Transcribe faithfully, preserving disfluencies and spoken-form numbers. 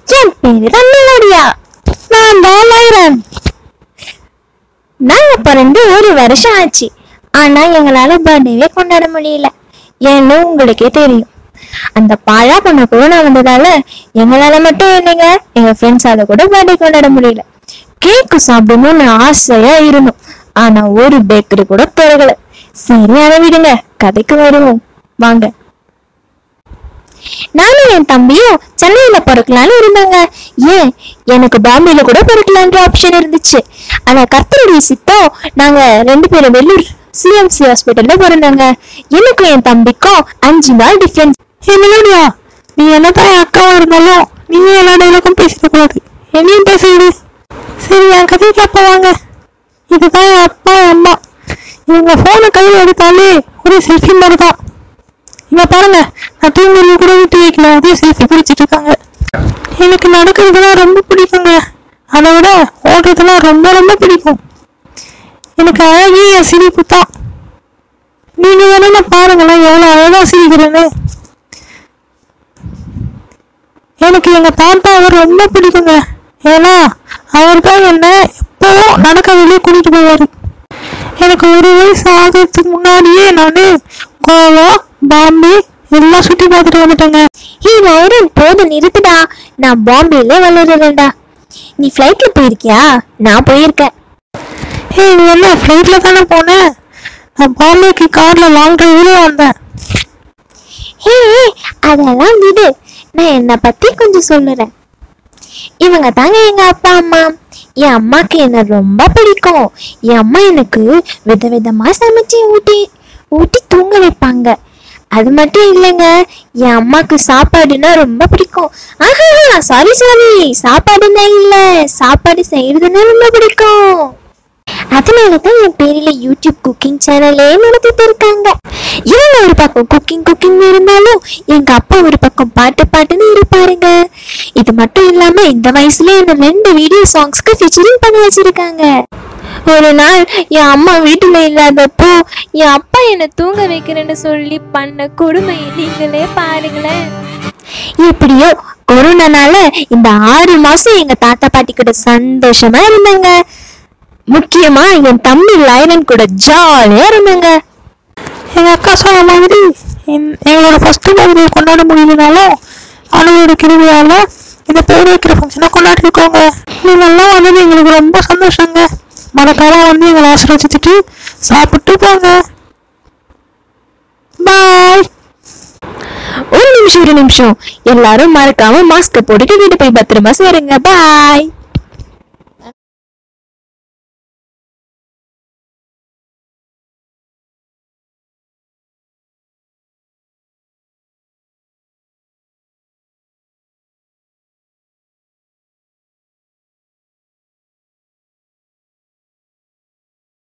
என் பேரு தான் மெலோடியா. நான் தான் லைரன். நாங்க பிறந்து ஒரு வருஷம் ஆச்சு. ஆனா எங்களால பர்த்டேவே கொண்டாட முடியல. ஏன்னு உங்களுக்கே தெரியும். அந்த பாழா பண்ண கொரோனா வந்ததால எங்களால மட்டும் இல்லைங்க, எங்க ஃப்ரெண்ட்ஸால கூட பர்த்டே கொண்டாட முடியல. கேக்கு சாப்பிடணும்னு ஆசையா இருந்தோம். ஆனா ஒரு பேக்கரி கூட திறகல. சரி, அதை விடுங்க, கதைக்கு வருவோம் வாங்க. நானும் என் தம்பியும் சென்னையில பிறக்கலான்னு இருந்தாங்க. ஏன், எனக்கு பாம்பேல கூட பிறக்கலான்ற ஆப்ஷன் இருந்துச்சு. ஆனா கர்த்தருடைய சித்தம் நாங்க ரெண்டு பேரும் வெள்ளூர் சிஎம்சி ஹாஸ்பிட்டல்ல பிறந்தாங்க. எனக்கும் என் தம்பிக்கும் அஞ்சு நாள் டிஃபரன்ஸ். மெலோடியா, நீ என்னதான் அக்காவா இருந்தாலும் நீ எல்லா டைலாக்கும் பேசிடக்கூடாது, என்னையும் பேசிவிடு. சரி, என் கதைக்கு அப்பா வாங்க. இதுதான் என் அப்பா அம்மா. இவங்க போனை கையில் எடுத்தாலே ஒரு செல்ஃபி மாதிரி தான். இங்க பாருங்க, நான் தூங்குறது கூட விட்டு வைக்கல, அதே செல்ஃபி பிடிச்சிட்டு இருக்காங்க. எனக்கு நடக்கிறதுலாம் ரொம்ப பிடிக்குங்க. அதை விட ஓடுறதுலாம் ரொம்ப ரொம்ப பிடிக்கும். எனக்கு அழகே என் சிரிப்பு தான். நீங்க வேணும்னா பாருங்களேன் எவ்வளவு அழகா சிரிக்கிறேன்னு. எனக்கு எங்க தாத்தா அவர் ரொம்ப பிடிக்குங்க. ஏன்னா அவர் தான் என்ன எப்பவும் நடக்க வெளியே கூட்டிட்டு போவாரு. எனக்கு ஒரு வயசு ஆகிறதுக்கு முன்னாடியே நானு கோவா, பாம்பே எல்லாம் சுத்தி பார்த்துட்டு வந்துட்டேங்க. ஈராயிரம் போதும், நிறுத்துடா. நான் பாம்பேல வளருறேன்டா. நீ ஃபிளைட்ல போயிருக்கியா? நான் போயிருக்கேன். ஏய், நீ என்ன ஃபிளைட்ல தானே போனேன்? நான் பாம்பேக்கு கார்ல லாங் டிரைவ்ல வந்தேன். ஹே, அதெல்லாம் விடு. நான் என்னை பத்தி கொஞ்சம் சொல்லுறேன். இவங்க தாங்க எங்க அப்பா அம்மா. என் அம்மாக்கு என்ன ரொம்ப பிடிக்கும். என் அம்மா எனக்கு விதவிதமா சமைச்சு ஊட்டி ஊட்டி தூங்க வைப்பாங்க. அது மட்டும் இல்லைங்க, என் அம்மாக்கு சாப்பாடுன்னா ரொம்ப பிடிக்கும். ஆஹா, சாரி சாரி சாப்பாடுன்னா இல்ல, சாப்பாடு செய்யறதுன்னா ரொம்ப பிடிக்கும். அதனாலதான் என் பேரில யூடியூப் குக்கிங் சேனலே நடத்திட்டு இருக்காங்க. இவங்க ஒரு பக்கம் குக்கிங் குக்கிங் இருந்தாலும் எங்க அப்பா ஒரு பக்கம் பாட்டு பாட்டுன்னு இருப்பாருங்க. இது மட்டும் இல்லாம இந்த வயசுல என்ன ரெண்டு வீடியோ சாங்ஸ்க்கு ஃபீச்சரிங் பண்ணி வச்சிருக்காங்க. ஒரு நாள் என் அம்மா வீட்டுல இல்லாதப்போ என் அப்பா என்ன தூங்க வைக்கிறேன்னு சொல்லி பண்ண கொடுமை நீங்களே பாருங்களேன். எப்படியோ கொரோனானால இந்த ஆறு மாசம் எங்க தாத்தா பாட்டி கூட சந்தோஷமா இருந்தாங்க. முக்கியமா என் தம்பி லைரன் கூட ஜாலியா இருந்தாங்க. எங்க அக்கா சொன்ன மாதிரி எங்களோட ஃபர்ஸ்ட் பர்த்டே கொண்டாட முடியலனாலும் அவங்களோட கிருவியால இந்த பேர் வைக்கிற ஃபங்க்ஷனை கொண்டாடி இருக்கோங்க. நீங்கெல்லாம் வந்தது எங்களுக்கு ரொம்ப சந்தோஷங்க. மறக்காம வந்து எங்களை ஆசீர்வதிச்சுட்டு சாப்பிட்டு போங்க. பாய். ஒரு நிமிஷம் ஒரு நிமிஷம் எல்லாரும் மறக்காம மாஸ்க் போட்டுட்டு வீட்டு போய் பத்திரமா சேருங்க. பாய்.